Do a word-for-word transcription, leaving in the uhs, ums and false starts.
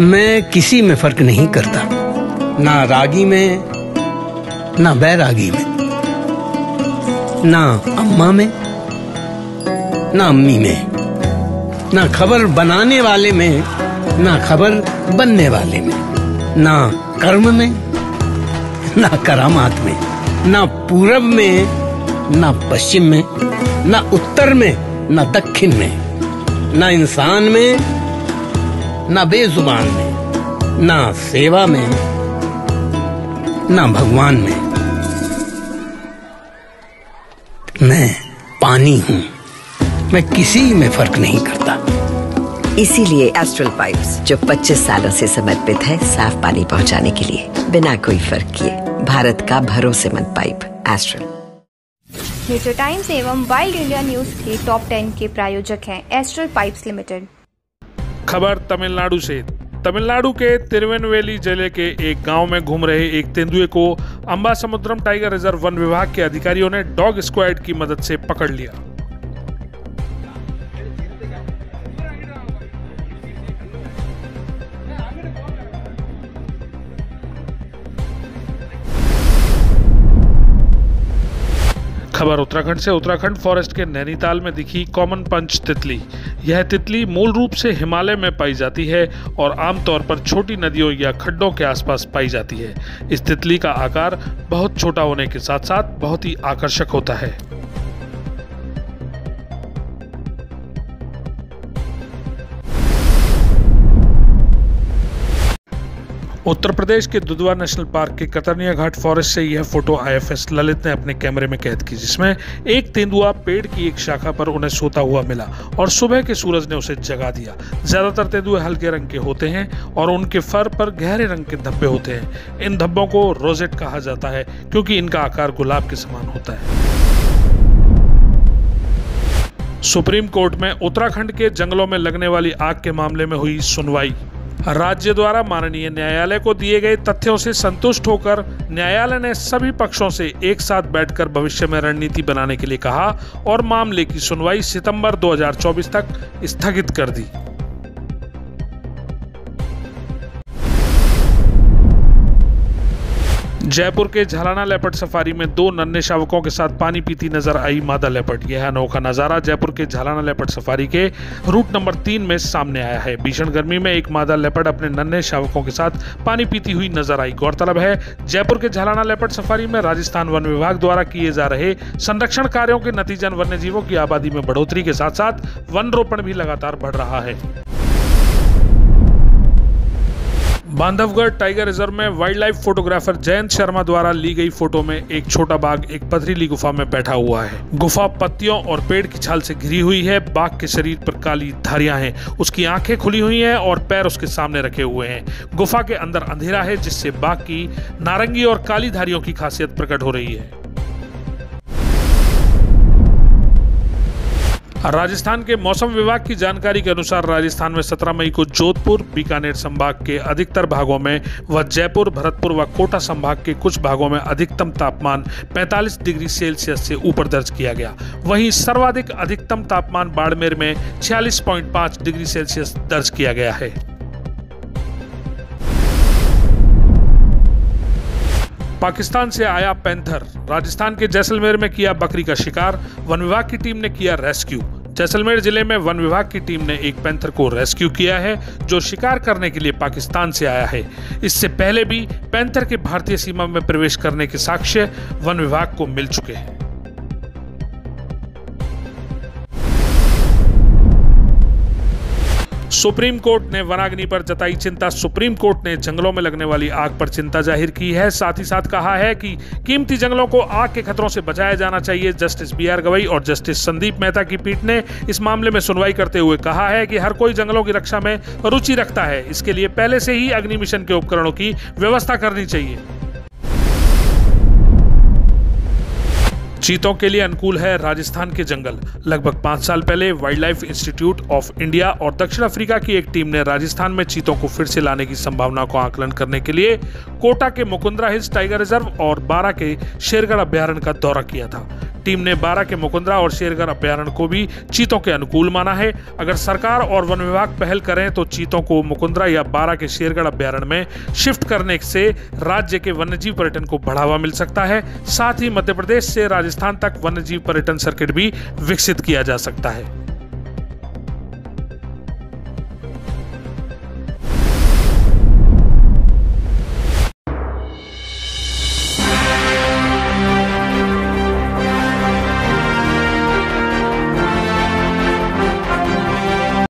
मैं किसी में फर्क नहीं करता, ना रागी में ना बैरागी में, ना अम्मा में ना अम्मी में, ना खबर बनाने वाले में ना खबर बनने वाले में, ना कर्म में ना करामात में, ना पूरब में ना पश्चिम में, ना उत्तर में ना दक्षिण में, ना इंसान में ना बेजुबान में, ना सेवा में ना भगवान में। मैं पानी हूं, मैं किसी में फर्क नहीं करता। इसीलिए एस्ट्रल पाइप्स, जो पच्चीस सालों से समर्पित है साफ पानी पहुंचाने के लिए बिना कोई फर्क किए, भारत का भरोसेमंद पाइप एस्ट्रल। न्यूज़ टाइम्स एवं वाइल्ड इंडिया न्यूज के टॉप टेन के प्रायोजक हैं एस्ट्रल पाइप्स लिमिटेड। खबर तमिलनाडु से। तमिलनाडु के तिरुनेलवेली जिले के एक गांव में घूम रहे एक तेंदुए को अंबासमुद्रम टाइगर रिजर्व वन विभाग के अधिकारियों ने डॉग स्क्वाड की मदद से पकड़ लिया। खबर उत्तराखंड से। उत्तराखंड फॉरेस्ट के नैनीताल में दिखी कॉमन पंच तितली। यह तितली मूल रूप से हिमालय में पाई जाती है और आमतौर पर छोटी नदियों या खड्डों के आसपास पाई जाती है। इस तितली का आकार बहुत छोटा होने के साथ साथ बहुत ही आकर्षक होता है। उत्तर प्रदेश के दुधवा नेशनल पार्क के कतरनिया घाट फॉरेस्ट से यह फोटो आईएफएस ललित ने अपने कैमरे में कैद की, जिसमें एक तेंदुआ पेड़ की एक शाखा पर उन्हें सोता हुआ मिला और सुबह के सूरज ने उसे जगा दिया। ज्यादातर तेंदुए हल्के रंग के होते हैं और उनके फर पर गहरे रंग के धब्बे होते हैं। इन धब्बों को रोजेट कहा जाता है क्योंकि इनका आकार गुलाब के समान होता है। सुप्रीम कोर्ट में उत्तराखंड के जंगलों में लगने वाली आग के मामले में हुई सुनवाई। राज्य द्वारा माननीय न्यायालय को दिए गए तथ्यों से संतुष्ट होकर न्यायालय ने सभी पक्षों से एक साथ बैठकर भविष्य में रणनीति बनाने के लिए कहा और मामले की सुनवाई सितंबर दो हज़ार चौबीस तक स्थगित कर दी। जयपुर के झालाना लेपर्ड सफारी में दो नन्हे शावकों के साथ पानी पीती नजर आई मादा लेपर्ड। यह अनोखा नजारा जयपुर के झालाना लेपर्ड सफारी के रूट नंबर तीन में सामने आया है। भीषण गर्मी में एक मादा लेपर्ड अपने नन्हे शावकों के साथ पानी पीती हुई नजर आई। गौरतलब है, जयपुर के झालाना लेपर्ड सफारी में राजस्थान वन विभाग द्वारा किए जा रहे संरक्षण कार्यों के नतीजन वन्य जीवों की आबादी में बढ़ोतरी के साथ साथ वन रोपण भी लगातार बढ़ रहा है। बांधवगढ़ टाइगर रिजर्व में wildlife photographer Jayant Sharma द्वारा ली गई फोटो में एक छोटा बाघ एक पथरीली गुफा में बैठा हुआ है। गुफा पत्तियों और पेड़ की छाल से घिरी हुई है। बाघ के शरीर पर काली धारियां हैं। उसकी आंखें खुली हुई हैं और पैर उसके सामने रखे हुए हैं। गुफा के अंदर अंधेरा है, जिससे बाघ की नारंगी और काली धारियों की खासियत प्रकट हो रही है। राजस्थान के मौसम विभाग की जानकारी के अनुसार राजस्थान में सत्रह मई को जोधपुर, बीकानेर संभाग के अधिकतर भागों में व जयपुर, भरतपुर व कोटा संभाग के कुछ भागों में अधिकतम तापमान पैंतालीस डिग्री सेल्सियस से ऊपर दर्ज किया गया। वहीं सर्वाधिक अधिकतम तापमान बाड़मेर में छियालीस पॉइंट पाँच डिग्री सेल्सियस दर्ज किया गया है। पाकिस्तान से आया पैंथर। राजस्थान के जैसलमेर में किया बकरी का शिकार। वन विभाग की टीम ने किया रेस्क्यू। जैसलमेर जिले में वन विभाग की टीम ने एक पैंथर को रेस्क्यू किया है, जो शिकार करने के लिए पाकिस्तान से आया है। इससे पहले भी पैंथर के भारतीय सीमा में प्रवेश करने के साक्ष्य वन विभाग को मिल चुके हैं। सुप्रीम कोर्ट ने वनाग्नि पर जताई चिंता। सुप्रीम कोर्ट ने जंगलों में लगने वाली आग पर चिंता जाहिर की है। साथ ही साथ कहा है कि कीमती जंगलों को आग के खतरों से बचाया जाना चाहिए। जस्टिस बी आर गवई और जस्टिस संदीप मेहता की पीठ ने इस मामले में सुनवाई करते हुए कहा है कि हर कोई जंगलों की रक्षा में रुचि रखता है। इसके लिए पहले से ही अग्नि मिशन के उपकरणों की व्यवस्था करनी चाहिए। चीतों के लिए अनुकूल है राजस्थान के जंगल। लगभग पांच साल पहले wildlife institute of India और दक्षिण अफ्रीका की एक टीम ने राजस्थान में चीतों को फिर से लाने की संभावना को आकलन करने के लिए कोटा के मुकुंदरा हिल्स टाइगर रिजर्व और बारा के शेरगढ़ अभ्यारण्य का दौरा किया था। टीम ने बारा के मुकुंदरा और शेरगढ़ अभ्यारण्य को भी चीतों के अनुकूल माना है। अगर सरकार और वन विभाग पहल करें तो चीतों को मुकुंदरा या बारा के शेरगढ़ अभ्यारण्य में शिफ्ट करने से राज्य के वन्यजीव पर्यटन को बढ़ावा मिल सकता है। साथ ही मध्य प्रदेश से राजस्थान तक वन्यजीव पर्यटन सर्किट भी विकसित किया जा सकता है।